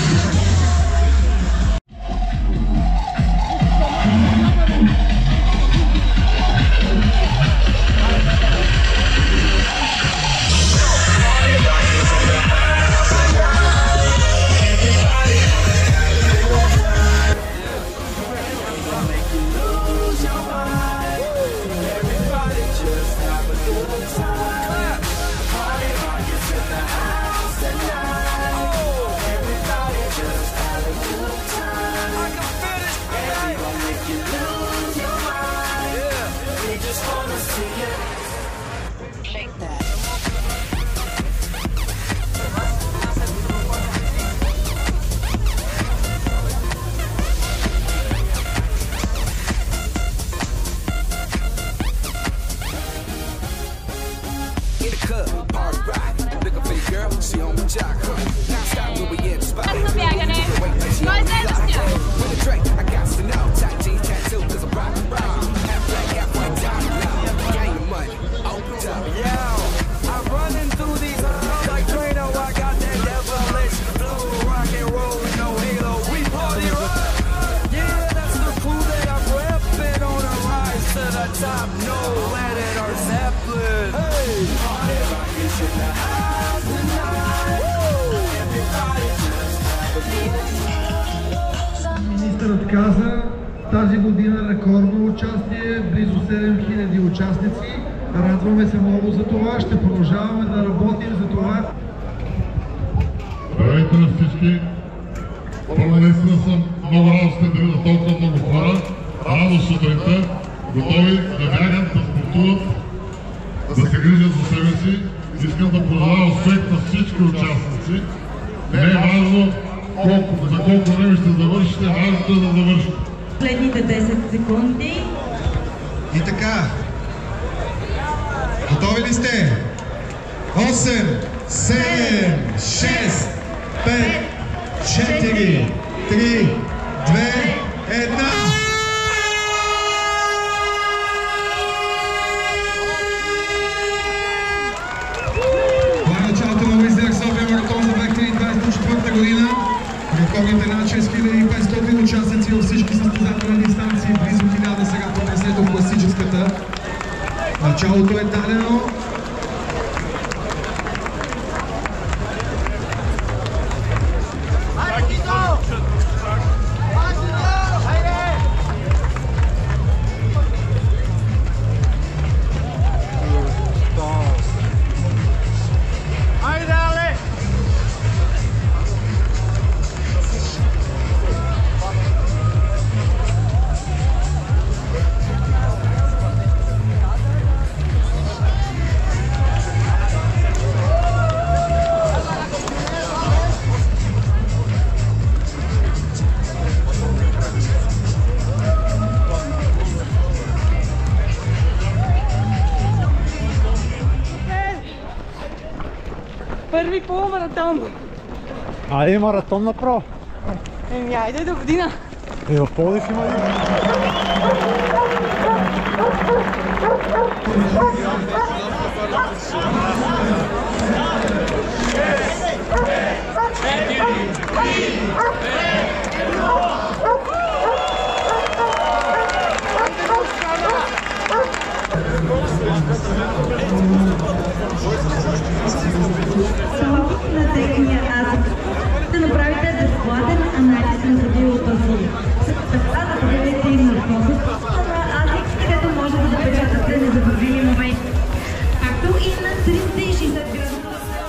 Министърът каза, тази година рекордно участие, близо 7000 участници. Радваме се много за това, ще продължаваме да работим за това. Здравейте на всички! Първо наистина съм много радостен да видя толкова много хора, рано сутринта, готови да бягат, да спортуват, да се грижат за себе си. Искам да пожелая успех на всички участници. Не е важно за колко време ще завършите, важното е да завършите. Следните 10 секунди. И така. Готови ли сте? 8, 7, 6, 5, 4, 3, 2, 1. Година. Рекордните над 6500 участници във всички състезателни дистанции, близо 1000 сега поднесе до класическата. Началото е дадено. Първи полумаратон. Айде маратон направо. Еми, айде до година. В Пловдив има ли? На техния азик да направите безплатен анализ на ходилото си. Така да погледнете им на фото на азик, където може да запечатате незабравими моменти. Както и на 360 градуса.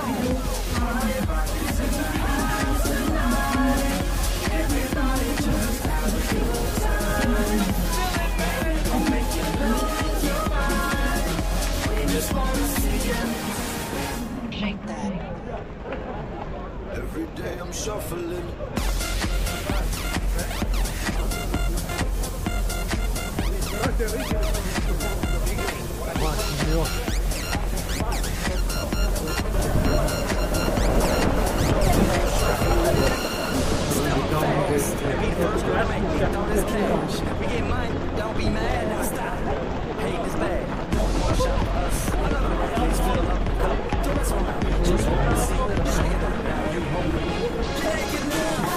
Every day I'm shuffling. We get money, don't be mad, now stop. Hate is bad. One shot for us, another round. Please fill up the cup. Don't mess around. Just wanna see that I'm shaking it. Now you hungry. Take it now.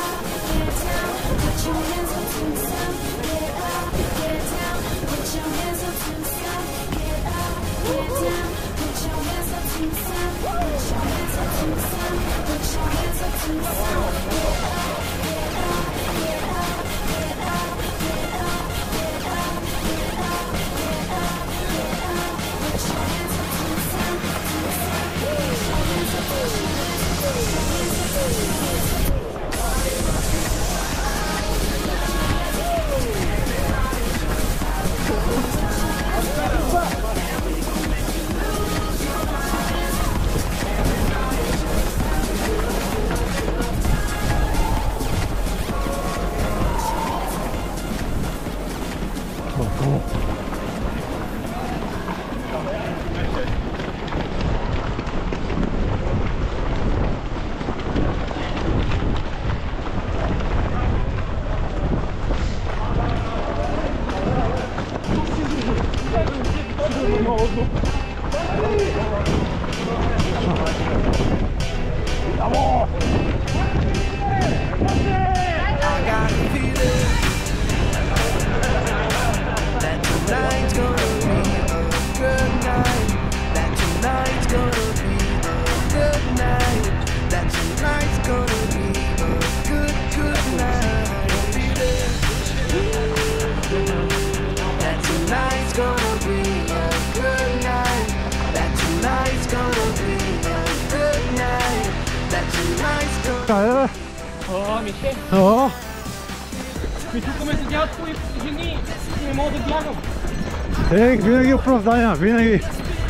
О, Ми тук ме седят кои жени и не мога да бягам. винаги оправдания, винаги.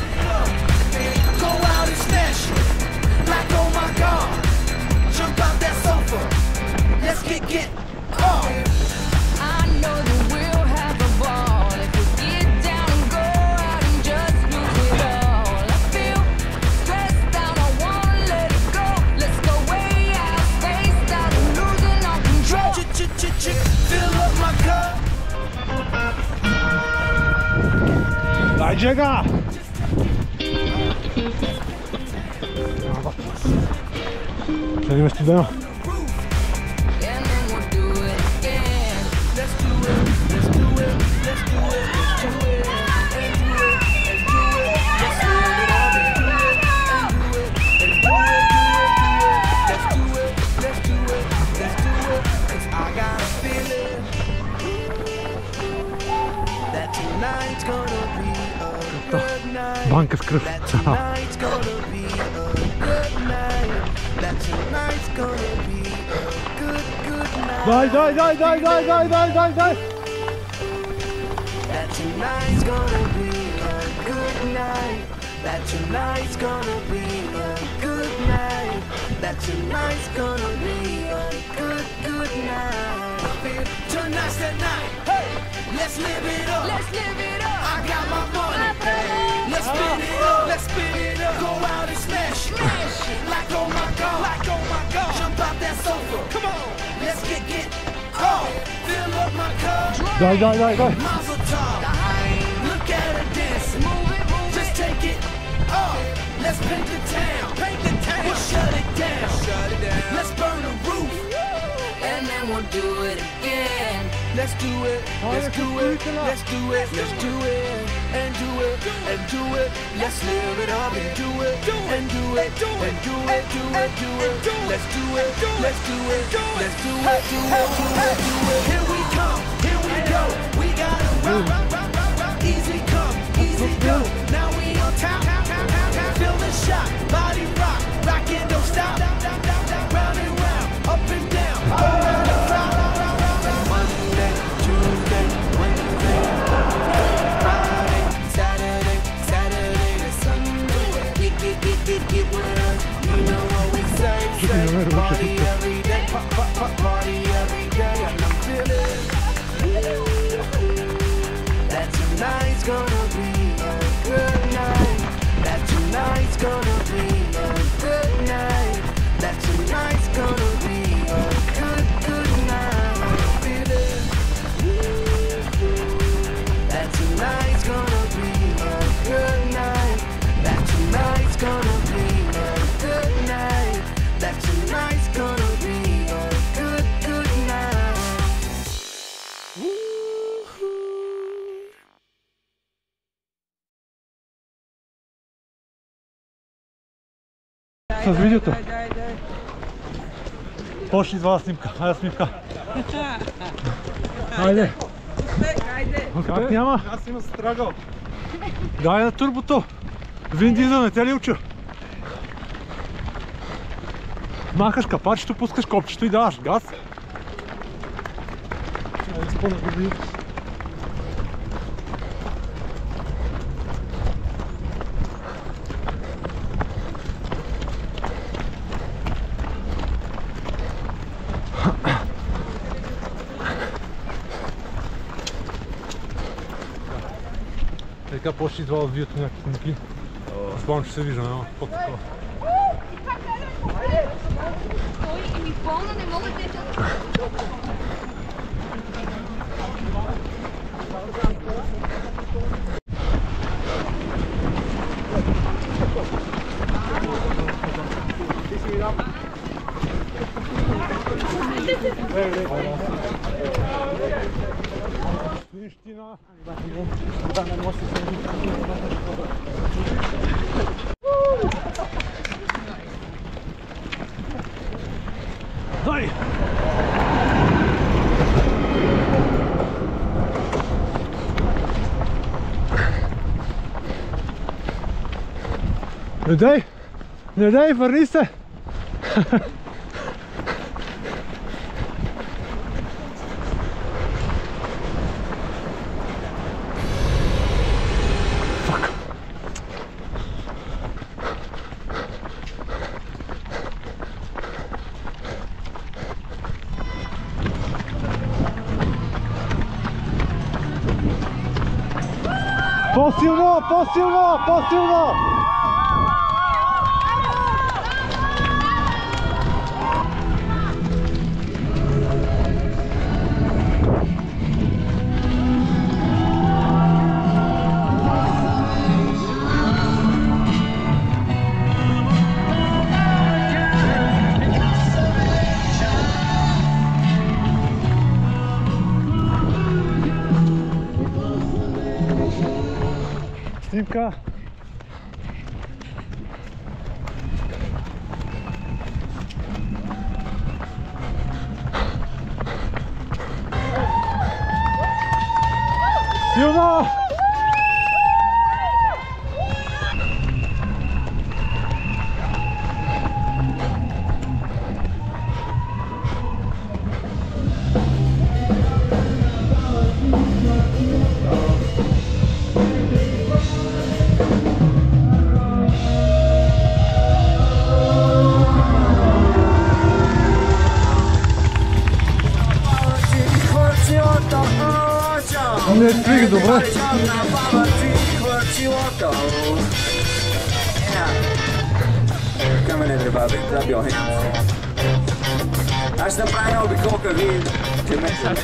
Go out and smash it. Like, oh my God. Jump out that sofa. Let's get off. I know that we'll have a ball if we get down and go out and just lose it all. I feel stressed out, I wanna let it go. Let's go way out, spaced out, and losing all control. Fill up my cup. Дай джега! Сега има студено. And then we'll do it again. Let's do it. Let's do it. Let's do it. Let's do it. And do it. And do it. Let's do it all. And do it. And do it. And do it. Let's do it. Let's do it. Let's do it. 'Cause I got a feeling that tonight's gonna be a good night. Банка с кръв. That tonight's gonna be a good night. That tonight's gonna be a good night. Дай! That tonight's gonna be a good night. That tonight's gonna be a good night. That tonight's gonna be a good night. I feel tonight's the night. Hey, let's live it up. Let's live it up. I got my money. Let's spin it up. Let's spin it up. Go out and smash it. Like oh my God. Like oh my God. Jump out that sofa. Come on. Let's get off. Fill up my cup. Дай! Mazel tov. Look at her dancing. Just take it off. Let's paint the town. We'll shut it down. Let's burn the roof. And then we'll do it again. Let's do it. Let's do it. Let's do it. Let's do it. And do it. And do it. Let's live it up and do it. And do it. And do it. Do it. Do it. Let's do it. Let's do it. Let's do it. Do it. Do it. Do it. Here we come. Here we go. We gotta rock. Easy come. Easy go. Now we on top. Feel the shot. Body rock. Rockin', don't stop. Round and round. Up and down. Around the clock. Monday, Tuesday, Wednesday, Friday, Saturday to Sunday. Get with us. You know what we say. Party every day. Party every day. And I'm feeling that tonight's gonna be a good night. That tonight's gonna be a good night. That tonight's gonna be a good night. I'm feeling that tonight's gonna be a good night. That tonight's gonna be a good night. That tonight's gonna be a good night. С видеото. Почни извада снимка. Хайде снимка. Хайде. Как няма? Аз има страгъл. Дай на турбото. Вин Дизел не те ли уча? Махаш капачето, пускаш копчето и даваш газ. Така почти извада от видеото някакви снимки. Спомням, че се вижда, но по-такова. Ой, ми пълна, не мога да Дай! Не дай, върни се! По-силно, по-силно, по-силно! Снимка! Силно! Не стига, добре. Come on everybody, clap your hands. Аз ще направя една обиколка, вие темете.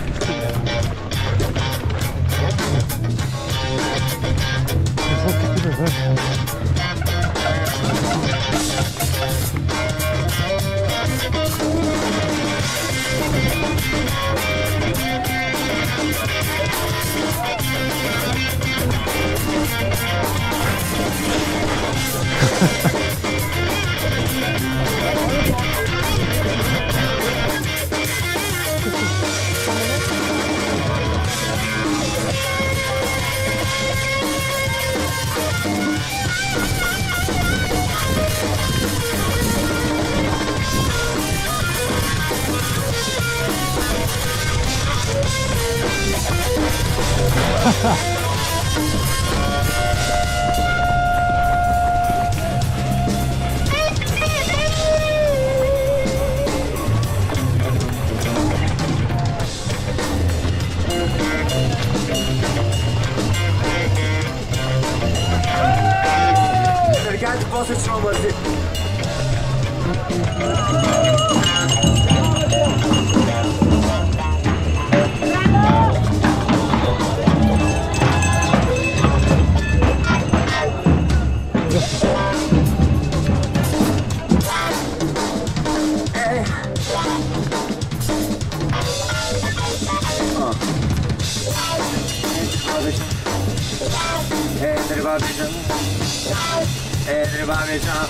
Ребята, после чего мързи? Everybody jump. Everybody jump.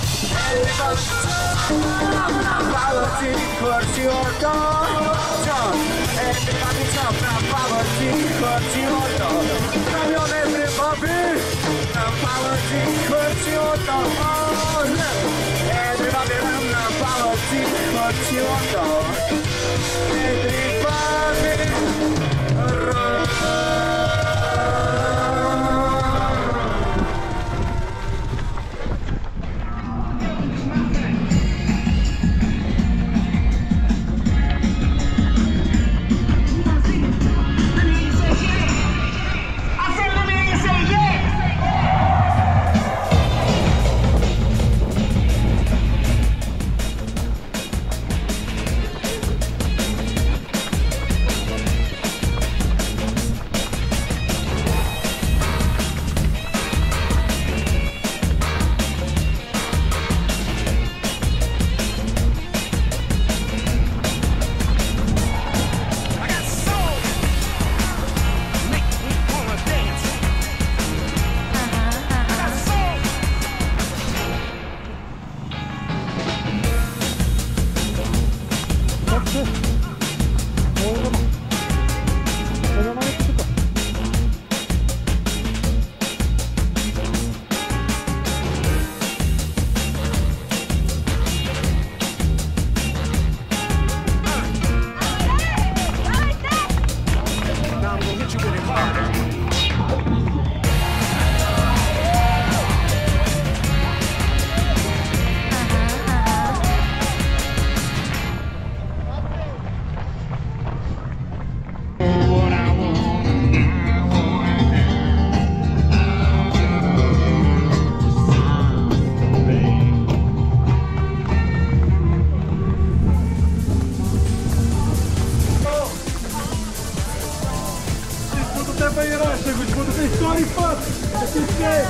Power team, curse your jump. Everybody jump. Power team, curse your come on, everybody. Power team, curse your everybody run. Power team, curse your everybody run. тренираше, го да се втори път! Да ти се!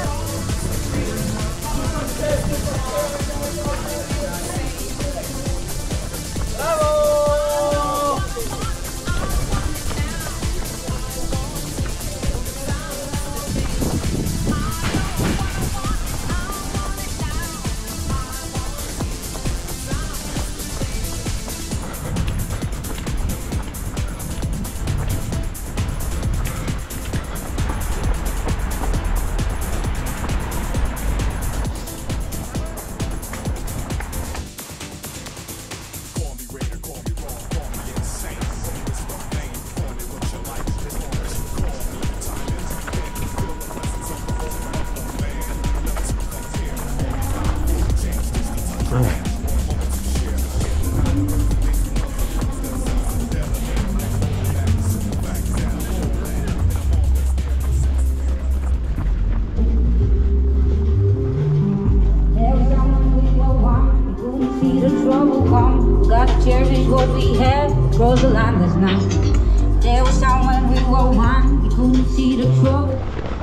Gotta cherish what we have, grows a line that's not. There was time when we were one, we couldn't see the trouble.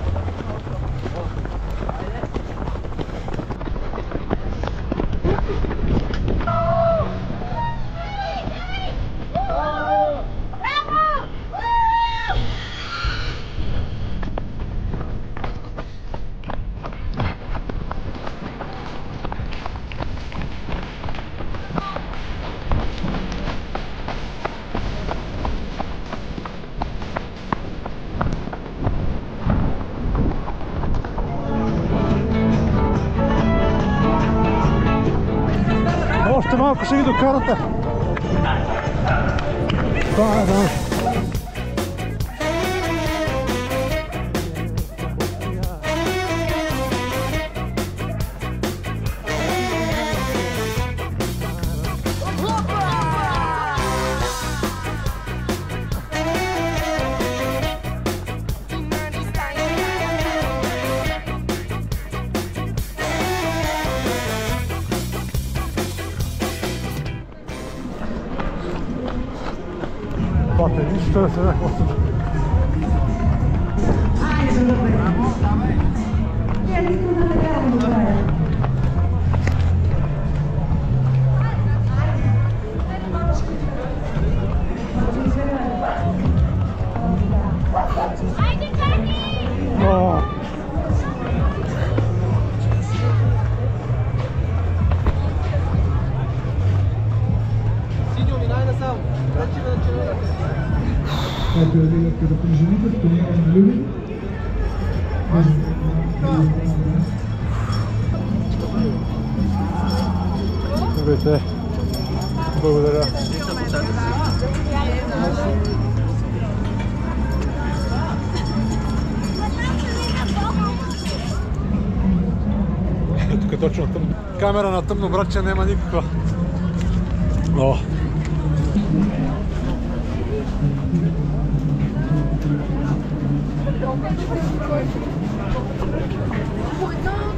Още малко ще ги докарате. Това е, да. Пате, нищо да се да хвостим. Айде да добре. Я не искам да не карам до края. Ето е лигата за жените, турнира на Люлин. Здравейте. Благодаря. Тук е точно на тъмно. Камера на тъмно, братче, няма никаква. О. Oh,